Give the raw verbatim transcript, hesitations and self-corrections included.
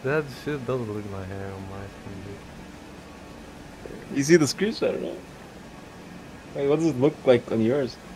That shit does look like hair on my finger. You see the screenshot or not? Wait, what does it look like on yours?